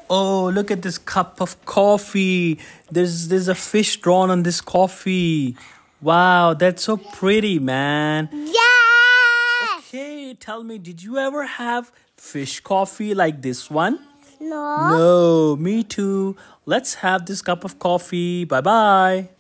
Oh, look at this cup of coffee. There's a fish drawn on this coffee. Wow, that's so pretty, man. Yes! Okay, tell me, did you ever have fish coffee like this one? No. No, me too. Let's have this cup of coffee. Bye-bye.